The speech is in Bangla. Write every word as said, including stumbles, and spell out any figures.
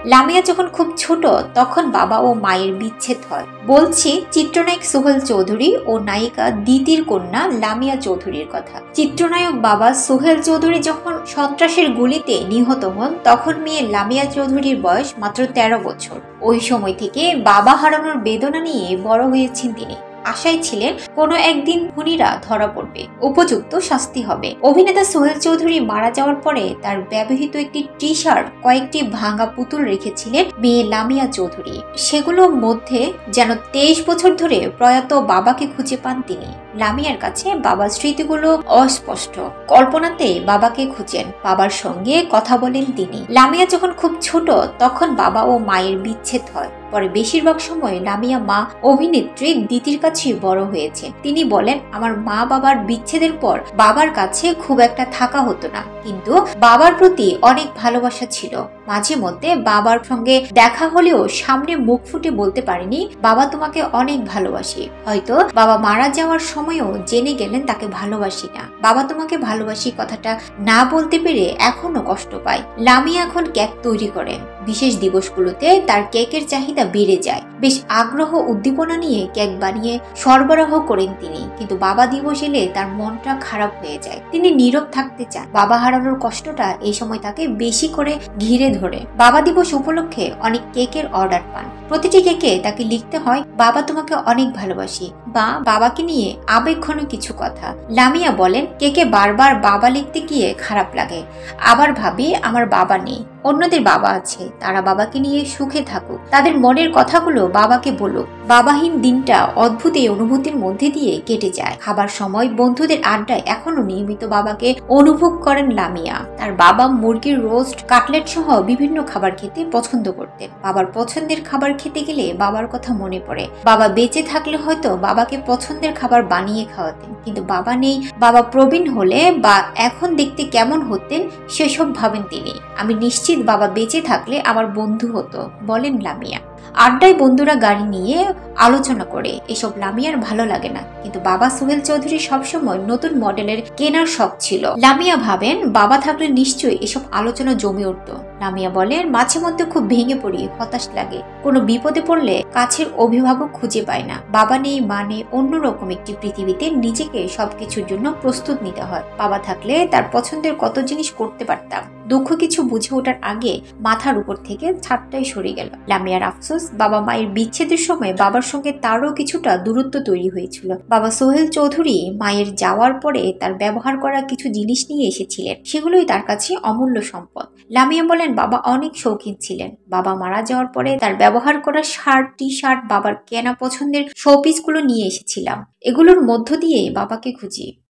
লামিয়া যখন খুব ছোট তখন বাবা ও মায়ের বিচ্ছেদ হয়। বলছি চিত্রনায়ক সোহেল চৌধুরী ও নায়িকা দিতির কন্যা লামিয়া চৌধুরীর কথা। চিত্রনায়ক বাবা সোহেল চৌধুরী যখন সন্ত্রাসের গুলিতে নিহত হন তখন মেয়ে লামিয়া চৌধুরীর বয়স মাত্র তেরো বছর। ওই সময় থেকে বাবা হারানোর বেদনা নিয়ে বড় হয়েছেন তিনি। আশায় ছিলেন কোনো একদিন খুনিরা ধরা পড়বে, উপযুক্ত শাস্তি হবে। অভিনেতা সোহেল চৌধুরী মারা যাওয়ার পরে তার ব্যবহৃত একটি টি শার্ট, কয়েকটি ভাঙা পুতুল রেখেছিলেন মেয়ে লামিয়া চৌধুরী। সেগুলোর মধ্যে যেন তেইশ বছর ধরে প্রয়াত বাবাকে খুঁজে পান তিনি। লামিয়ার কাছে বাবার স্মৃতিগুলো অস্পষ্ট, কল্পনাতে বাবাকে খুঁজেন, বাবার সঙ্গে কথা বলেন তিনি। লামিয়া যখন খুব ছোট তখন বাবা ও মায়ের বিচ্ছেদ হয়। পরে বেশিরভাগ সময় লামিয়া মা অভিনেত্রী দিতির কাছে বড় হয়েছে। তিনি বলেন, আমার মা বাবার বিচ্ছেদের পর বাবার কাছে খুব একটা থাকা হতো না, কিন্তু বাবার প্রতি অনেক ভালোবাসা ছিল। মাঝে মধ্যে বাবার সঙ্গে দেখা হলেও সামনে মুখ ফুটে বলতে পারিনি বাবা তোমাকে অনেক ভালোবাসি। হয়তো বাবা মারা যাওয়ার সময়ও জেনে গেলেন তাকে ভালোবাসি না। বাবা তোমাকে ভালোবাসি কথাটা না বলতে পেরে এখনো কষ্ট পায়। লামিয়া এখন কেক তৈরি করেন। বিশেষ দিবসগুলোতে তার কেকের চাহিদা বেড়ে যায়। বেশ আগ্রহ উদ্দীপনা নিয়ে কেক বানিয়ে সরবরাহ করেন তিনি, কিন্তু বাবা দিবস এলে তার মনটা খারাপ হয়ে যায়। তিনি নীরব থাকতে চান। বাবা হারানোর কষ্টটা এই সময় তাকে বেশি করে ঘিরে ধরে। বাবা দিবস উপলক্ষে অনেক কেকের অর্ডার পান। প্রতিটি কেকে তাকে লিখতে হয় বাবা তোমাকে অনেক ভালোবাসি বা বাবাকে নিয়ে আবেগঘন কিছু কথা। লামিয়া বলেন, কেকে বারবার বাবা লিখতে গিয়ে খারাপ লাগে। আবার ভাবি আমার বাবা নেই, অন্যদের বাবা আছে, তারা বাবাকে নিয়ে সুখে থাকুক, তাদের মনের কথাগুলো বাবাকে বলুক। বাবাহীন দিনটা অদ্ভুত এই অনুভূতির মধ্যে দিয়ে কেটে যায়। খাবার সময় বন্ধুদের আড্ডায় এখনো নিয়মিত বাবাকে অনুভব করেন লামিয়া। তার বাবা মুরগির রোস্ট, কাটলেট সহ বিভিন্ন খাবার খেতে পছন্দ করতেন। বাবার পছন্দের খাবার খেতে গেলে বাবার কথা মনে পড়ে। বাবা বেঁচে থাকলে হয়তো বাবাকে পছন্দের খাবার বানিয়ে খাওয়াতেন, কিন্তু বাবা নেই। বাবা প্রবীণ হলে বা এখন দেখতে কেমন হতেন সেসব ভাবেন তিনি। আমি নিশ্চিত বাবা বেঁচে থাকলে আমার বন্ধু হতো, বলেন লামিয়া। আড্ডায় বন্ধুরা গাড়ি নিয়ে আলোচনা করে, এসব লামিয়ার ভালো লাগে না, কিন্তু বাবা সোহেল চৌধুরী সবসময় নতুন মডেলের কেনার শখ ছিল। লামিয়া ভাবেন বাবা থাকলে নিশ্চয়ই এসব আলোচনা জমে উঠত। লামিয়া বলেন, মাঝে মধ্যে খুব ভেঙে পড়ি, হতাশ লাগে। কোনো বিপদে পড়লে কাছের অভিভাবক খুঁজে পায় না। বাবা নেই, মা নেই, অন্যরকম একটি পৃথিবীতে নিজেকে সবকিছুর জন্য প্রস্তুত নিতে হয়। বাবা থাকলে তার পছন্দের কত জিনিস করতে পারতাম। দুঃখ কিছু বুঝে ওঠার আগে মাথার উপর থেকে ছাদটাই সরে গেল। লামিয়ার আফসোস, বাবা মায়ের বিচ্ছেদের সময় বাবার সঙ্গে তারও কিছুটা দূরত্ব তৈরি হয়েছিল। বাবা সোহেল চৌধুরী মায়ের যাওয়ার পরে তার ব্যবহার করা কিছু জিনিস নিয়ে এসেছিলেন, সেগুলোই তার কাছে অমূল্য সম্পদ। লামিয়া বলেন, বাবা অনেক শৌখিন ছিলেন। বাবা মারা যাওয়ার পরে তার ব্যবহার করা শার্ট, টি শার্ট, বাবার কেনা পছন্দের শোপিস গুলো নিয়ে এসেছিলাম। এগুলোর মধ্য দিয়ে বাবাকে খুঁজি।